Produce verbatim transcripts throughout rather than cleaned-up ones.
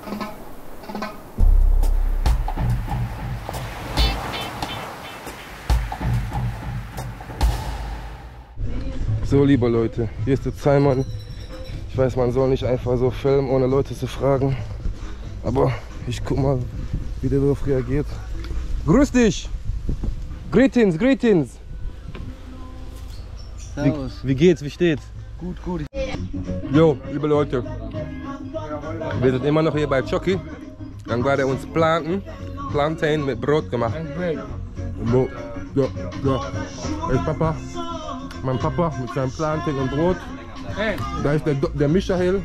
So, liebe Leute, hier ist der Simon. Ich weiß, man soll nicht einfach so filmen, ohne Leute zu fragen. Aber ich guck mal, wie der darauf reagiert. Grüß dich! Greetings, greetings! Servus. Wie, wie geht's, wie steht's? Gut, gut. Jo, liebe Leute, wir sind immer noch hier bei Chucky. Dann war der uns Planten, Plantain mit Brot gemacht. So, ja, ja. Da ist Papa, mein Papa mit seinem Plantain und Brot. Da ist der, der Michael.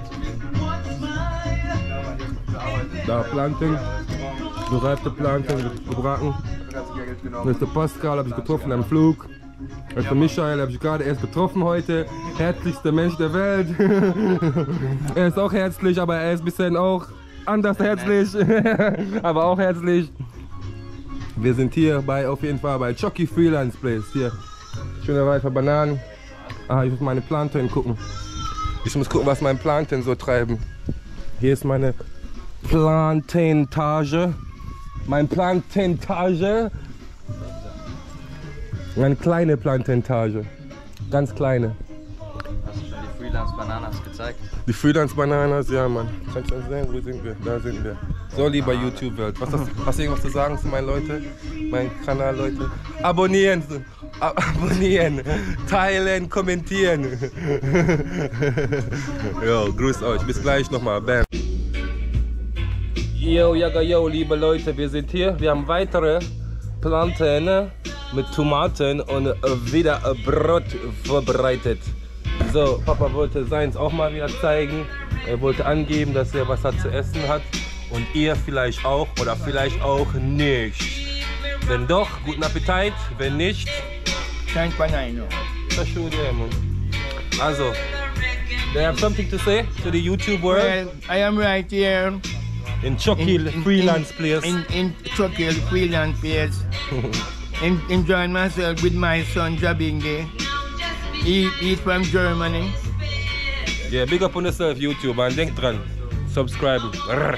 Da Plantain, gereifte Plantain, gebraten. Da ist der Pascal, habe ich getroffen am Flug. Das ist der Michael, habe ich gerade erst getroffen heute. Herzlichster Mensch der Welt. Er ist auch herzlich, aber er ist ein bisschen auch anders herzlich. Aber auch herzlich. Wir sind hier bei, auf jeden Fall bei Chucky Freelance Place. Hier, schöne reife Bananen. Ah, ich muss meine Plantain gucken. Ich muss gucken, was mein Plantain so treiben. Hier ist meine Plantaintage. Mein Plantaintage. Eine kleine Plantaintage. Ganz kleine. Hast du schon die Freelance Bananas gezeigt? Die Freelance Bananas, ja Mann. Kannst du uns sehen? Wo sind wir? Da sind wir. So, lieber YouTube-Welt. Was hast, hast du irgendwas zu sagen zu meinen Leuten? Meinen Kanal, Leute? Abonnieren! Ab abonnieren! Teilen, kommentieren! Jo, grüßt euch. Bis gleich nochmal. Bam! Yo, jaga, yo, liebe Leute. Wir sind hier. Wir haben weitere Plantaine mit Tomaten und wieder Brot vorbereitet. So, Papa wollte seins auch mal wieder zeigen. Er wollte angeben, dass er was hat zu essen hat. Und ihr vielleicht auch oder vielleicht auch nicht. Wenn doch, guten Appetit. Wenn nicht, Thank Banana. Also, do you have something to say to the YouTube world? Well, I am right here In Chucky in, in, Freelance in, Place. In, in Chucky Freelance Place. en, enjoying myself with my son Jabingi. He, he's from Germany. Yeah, big up on yourself, YouTube, man. Denk dran. Subscribe. Rrr.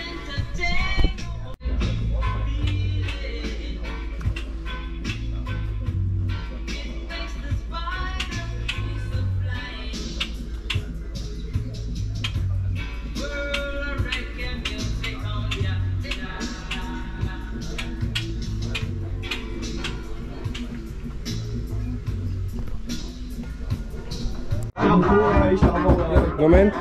Moment.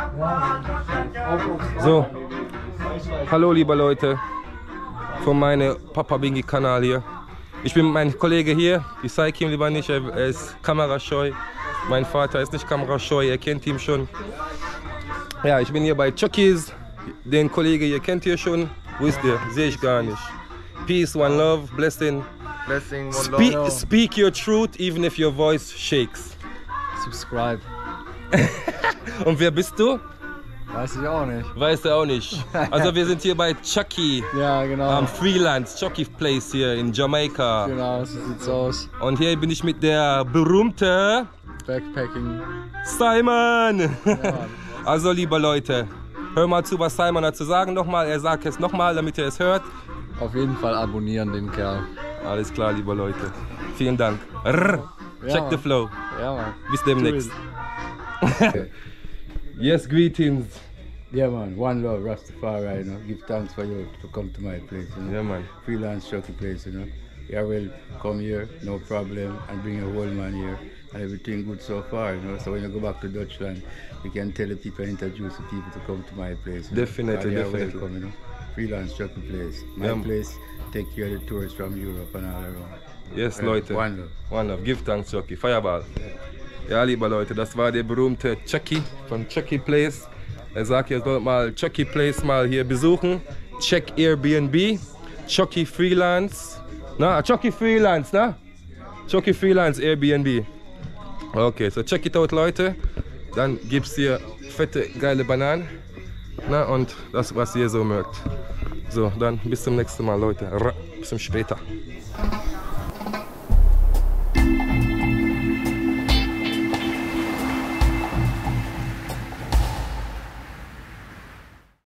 So. Hallo liebe Leute von meinem Papa Bingi Kanal hier. Ich bin mit meinem Kollege hier. Ich zeige ihm lieber nicht, er ist kamerascheu. Mein Vater ist nicht kamerascheu, ihr kennt ihn schon. Ja, ich bin hier bei Chucky's. Den Kollege hier kennt ihr schon. Wo ist der? Sehe ich gar nicht. Peace, one love, blessing. Blessing, one Spe love. Speak your truth, even if your voice shakes. Subscribe. Und wer bist du? Weiß ich auch nicht. Weißt du auch nicht. Also wir sind hier bei Chucky. Ja, genau. Am Freelance, Chucky Place hier in Jamaika. Genau, so sieht's aus. Und hier bin ich mit der berühmten Backpacking. Simon. Ja. Also liebe Leute, hör mal zu, was Simon hat zu sagen nochmal. Er sagt es nochmal, damit ihr es hört. Auf jeden Fall abonnieren den Kerl. Alles klar, liebe Leute. Vielen Dank. Rrr. Ja, Check Mann. the flow. Ja, Mann. Bis demnächst. Okay. Yes, greetings. Yeah, man. One love, Rastafari. You know, give thanks for you to come to my place. You know, Yeah, man. Freelance Chucky Place. You know, you will come here, no problem, and bring your whole man here, and everything good so far. You know, so when you go back to Dutchland, you can tell the people, introduce the people to come to my place. You know? Definitely, And they are definitely. welcome, you know. Freelance Chucky Place. My Yeah. place take care of the tourists from Europe and all around. Yes, Yeah, Leute. One love. One love. Give thanks, Chucky. Fireball. Ja, liebe Leute, das war der berühmte Chucky von Chucky Place. Er sagt, ihr sollt mal Chucky Place mal hier besuchen. Check Airbnb. Chucky Freelance. Na, Chucky Freelance, na? Chucky Freelance Airbnb. Okay, so check it out, Leute. Dann gibt's hier fette, geile Bananen. Na, und das, was ihr so mögt. So, dann bis zum nächsten Mal, Leute. Bis zum später.